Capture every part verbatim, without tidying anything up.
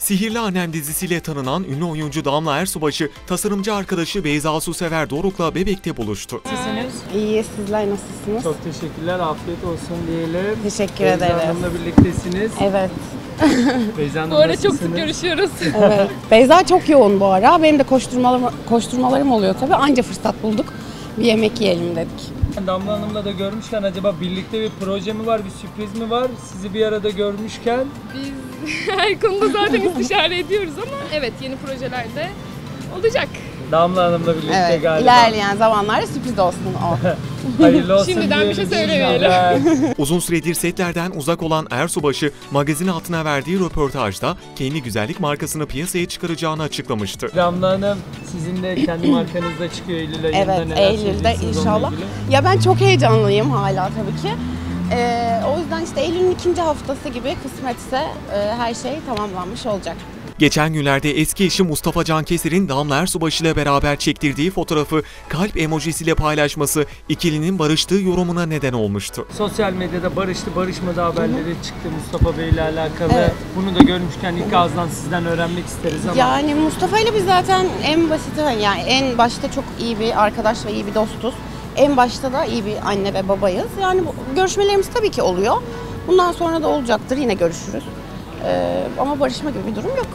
Sihirli Annem dizisiyle tanınan ünlü oyuncu Damla Ersubaşı, tasarımcı arkadaşı Beyza Susever Doruk'la Bebek'te buluştu. Nasılsınız? İyi, sizler nasılsınız? Çok teşekkürler, afiyet olsun diyelim. Teşekkür Beyza ederim. Hanım'la birliktesiniz. Evet. Beyza Hanım, Bu ara nasılsınız? çok sık görüşüyoruz. Evet. Beyza çok yoğun bu ara. Benim de koşturmalarım, koşturmalarım oluyor tabii. Anca fırsat bulduk. Bir yemek yiyelim dedik. Damla Hanım'la da görmüşken acaba birlikte bir proje mi var, bir sürpriz mi var? Sizi bir arada görmüşken. Biz her konuda zaten istişare ediyoruz ama evet, yeni projelerde olacak. Damla Hanım'la birlikte Evet, galiba. ilerleyen zamanlarda sürpriz olsun o. Hayırlı olsun Şimdiden bir şey diyelim. söylemeyelim. Uzun süredir setlerden uzak olan Ersubaşı, magazin altına verdiği röportajda kendi güzellik markasını piyasaya çıkaracağını açıklamıştı. Damla Hanım, sizin de kendi markanızda çıkıyor Eylül ayında. Evet, Neler Eylül'de söyleyeceksiniz onunla inşallah. ilgili? Ya ben çok heyecanlıyım hala tabii ki. Ee, o yüzden işte Eylül'ün ikinci haftası gibi kısmetse e, her şey tamamlanmış olacak. Geçen günlerde eski eşi Mustafa Cankeser'in Damla Ersubaşı ile beraber çektirdiği fotoğrafı kalp emojisiyle paylaşması ikilinin barıştığı yorumuna neden olmuştu. Sosyal medyada barıştı, barışmadı haberleri çıktı Mustafa Bey ile alakalı. Evet. Bunu da görmüşken ilk ağızdan sizden öğrenmek isteriz ama. Yani Mustafa ile biz zaten en basiti, yani en başta çok iyi bir arkadaş ve iyi bir dostuz. En başta da iyi bir anne ve babayız. Yani bu, görüşmelerimiz tabii ki oluyor. Bundan sonra da olacaktır, yine görüşürüz. Ee, ama barışma gibi bir durum yok.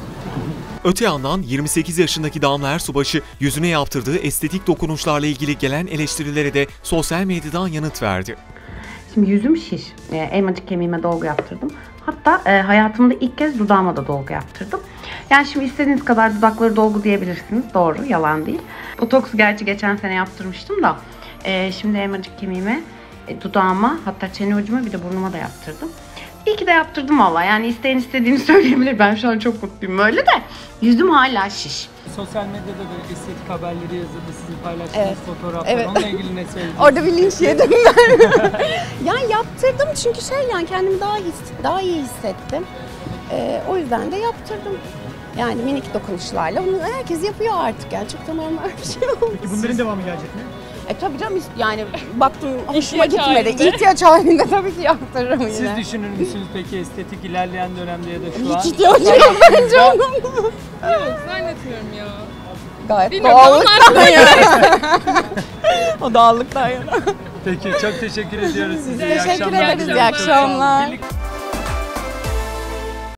Öte yandan yirmi sekiz yaşındaki Damla Ersubaşı, yüzüne yaptırdığı estetik dokunuşlarla ilgili gelen eleştirilere de sosyal medyadan yanıt verdi. Şimdi yüzüm şiş. E, elmacık kemiğime dolgu yaptırdım. Hatta e, hayatımda ilk kez dudağıma da dolgu yaptırdım. Yani şimdi istediğiniz kadar dudakları dolgu diyebilirsiniz. Doğru, yalan değil. Botoksu gerçi geçen sene yaptırmıştım da. E, şimdi elmacık kemiğime, e, dudağıma, hatta çene ucuma, bir de burnuma da yaptırdım. İyi ki de yaptırdım valla. Yani isteyen istediğini söyleyebilir. Ben şu an çok mutluyum öyle de. Yüzüm hala şiş. Sosyal medyada böyle estetik haberleri yazıldı, sizin paylaştığınız Evet. fotoğraflar. Evet. Onunla ilgili ne söyleyeceksiniz? Orada bir linç yedim ben. Yani yaptırdım çünkü şey, yani kendimi daha his, daha iyi hissettim. Ee, o yüzden de yaptırdım. Yani minik dokunuşlarla. Bunu herkes yapıyor artık, yani çok da normal bir şey oldu. Peki bunların devamı gelecek mi? E tabii canım, yani baktım hoşuma İhtiyaç gitmedi. halinde. İhtiyaç halinde tabii ki yaptırırım yine. Siz düşünür müsünüz peki estetik ilerleyen dönemde ya da şu an? Hiç ihtiyacı yok bence onun. Yok, zannetmiyorum ya. Gayet Bilmiyorum, doğallıktan yana. O doğallıktan yana. Peki, çok teşekkür ediyoruz size. İyi Teşekkür akşamlar ederiz, iyi diliyorum. Çok sağ olun. akşamlar. Birlikte-